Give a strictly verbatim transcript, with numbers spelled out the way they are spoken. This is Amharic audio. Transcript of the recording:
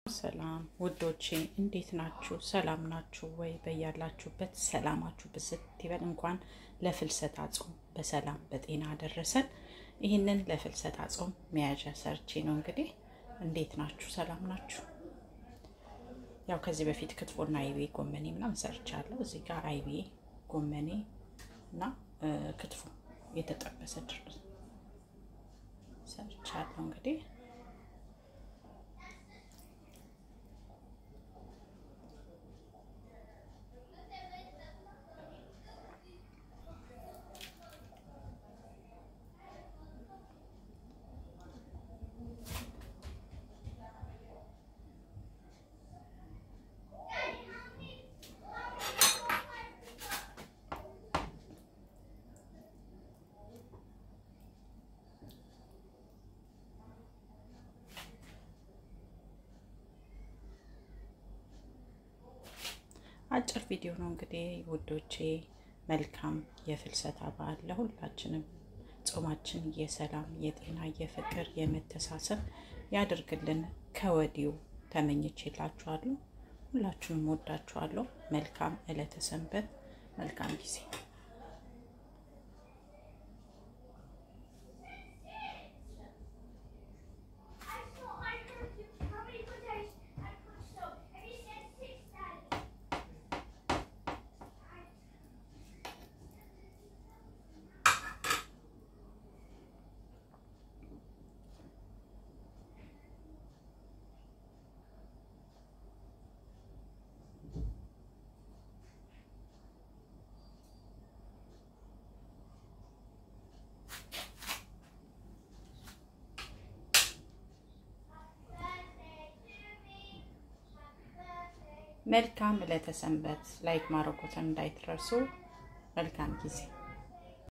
ሰላም ውዶቼ እንዴት ናችሁ? ሰላም ናችሁ ወይ? በያላችሁበት ሰላማችሁ ብስት ይበል። እንኳን ለፍልሰታ ጾም በሰላም በጤና አደረሰን። ይሄንን ለፍልሰታ ጾም መያዣ ሰርቼ ነው እንግዲህ። እንዴት ናችሁ? ሰላም ናችሁ? ያው ከዚህ በፊት ክትፎና አይቤ ጎመኔ ምናምን ሰርቻለሁ። እዚህ ጋር አይቤ ጎመኔ እና ክትፎ የተጠበሰ ድርስ ሰርቻለሁ እንግዲህ። አጭር ቪዲዮ ነው እንግዲህ ውዶቼ። መልካም የፍልሰታ በዓል ለሁላችንም። ጾማችን የሰላም የጤና የፍቅር የመተሳሰብ ያድርግልን ከወዲሁ ተመኝቼላችኋለሁ። ሁላችሁንም ወዳችኋለሁ። መልካም ዕለተ ሰንበት፣ መልካም ጊዜ። መልካም ዕለተ ሰንበት። ላይክ ማድረጉን እንዳይረሱ። መልካም ጊዜ